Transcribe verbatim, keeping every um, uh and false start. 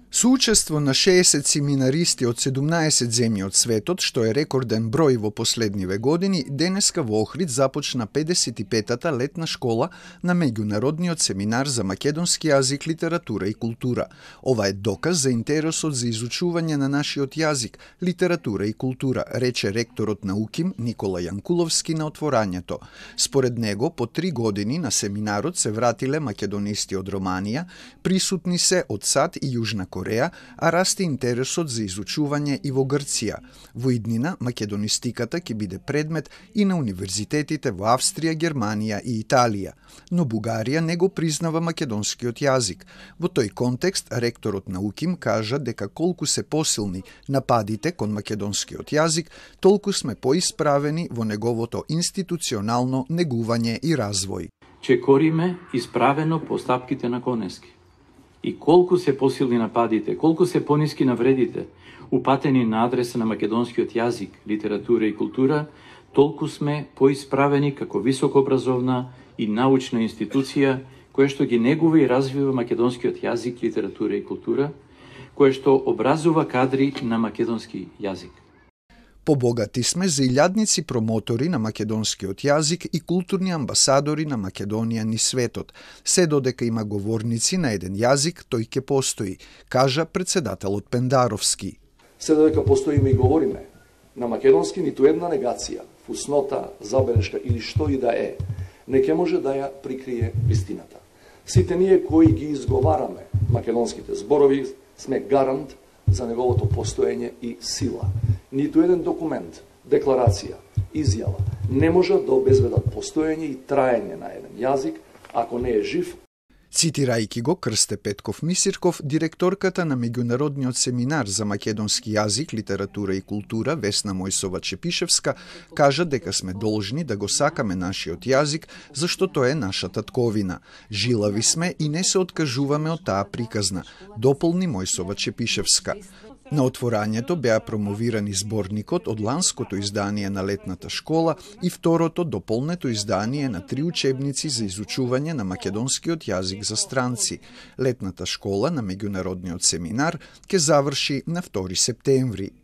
Суучество на шеесет семинаристи од седумнаесет земји од светот, што е рекорден број во последниве години, денеска во Охрид започна педесет и петата летна школа на меѓународниот семинар за македонски јазик, литература и култура. Ова е доказ за интересот за изучување на нашиот јазик, литература и култура, рече ректорот на УКИМ Никола Јанкуловски на отворањето. Според него, по три години на семинарот се вратиле македонисти од Романија, присутни се од САД и Јужна Кореја, а расте интересот за изучување и во Грција. Во иднина, македонистиката ќе биде предмет и на универзитетите во Австрија, Германија и Италија. Но Бугарија не го признава македонскиот јазик. Во тој контекст, ректорот на УКИМ кажа дека колку се посилни нападите кон македонскиот јазик, толку сме поисправени во неговото институционално негување и развој. Че кориме исправено постапките на Конески. И колку се посилни нападите, колку се пониски навредите, упатени на адреса на македонскиот јазик, литература и култура, толку сме поисправени како високообразовна и научна институција која што ги негува и развива македонскиот јазик, литература и култура, која што образува кадри на македонски јазик. Побогати сме за илјадници промотори на македонскиот јазик и културни амбасадори на Македонија низ светот. Се додека има говорници на еден јазик, тој ќе постои, кажа председателот Пендаровски. Се додека постоиме и говориме на македонски, ниту една негација, фуснота, забелешка или што и да е, не ќе може да ја прикрие вистината. Сите ние кои ги изговараме македонските зборови сме гарант за неговото постоење и сила. Ниту еден документ, декларација, изјава не може да обезбедат постоење и траење на еден јазик ако не е жив. Цитирајќи го Крсте Петков Мисирков, директорката на меѓународниот семинар за македонски јазик, литература и култура Весна Мојсова Чепишевска кажа дека сме должни да го сакаме нашиот јазик, зашто тој е наша татковина. Жилави сме и не се откажуваме од таа приказна, дополни Мојсова Чепишевска. На отворањето беа промовирани зборникот од ланското издание на летната школа и второто дополнето издание на три учебници за изучување на македонскиот јазик за странци. Летната школа на меѓународниот семинар ќе заврши на втори септември.